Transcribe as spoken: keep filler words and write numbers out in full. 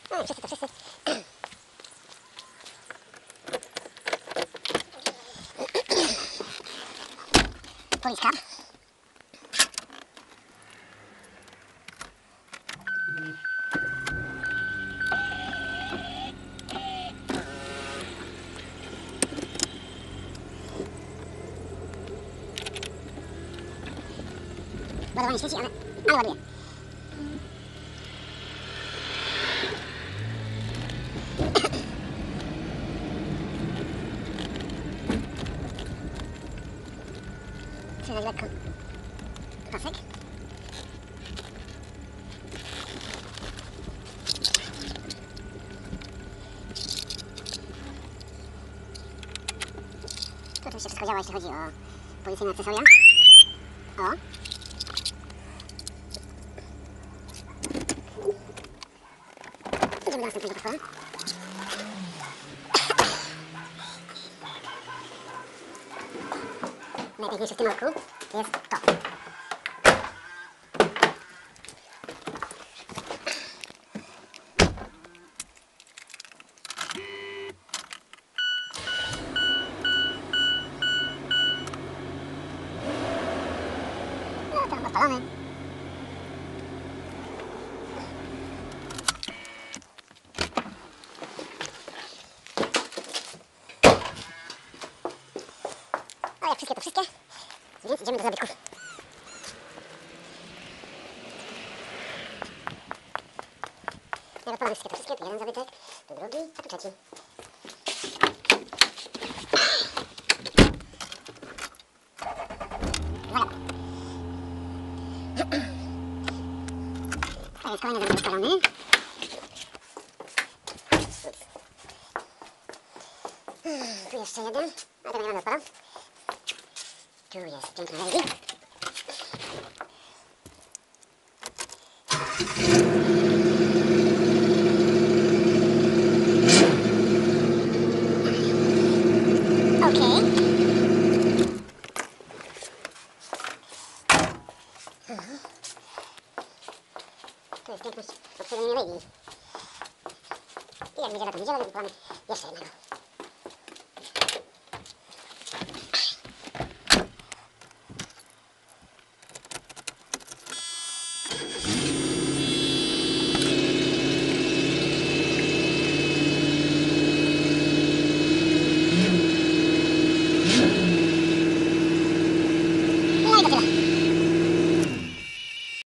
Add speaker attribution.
Speaker 1: No i wszyscy to wszyscy. Poliska. Ładowanie świeci, ale, ale ładuje. Trzymać lekko pasek. Tu oczywiście wszystko działa, jeśli chodzi o policyjne akcesoria. O! Idziemy do następnego potwora. Najpiękniejsze w tym roku jest to. No to odpalamy. A jak wszystkie to wszystkie, więc idziemy do zabytków. Jak odpalamy wszystkie to wszystkie, to jeden zabytek, tu drugi, a tu trzeci. Uwaga! To jest kolejny zabytek ustawiony. Tu jeszcze jeden, a tego nie będę odpalał. Tu jest piękna lady. Okej. Tu jest piękność obsługiwania lady. I jak będzie na to niedzielę, więc mamy jeszcze jednego.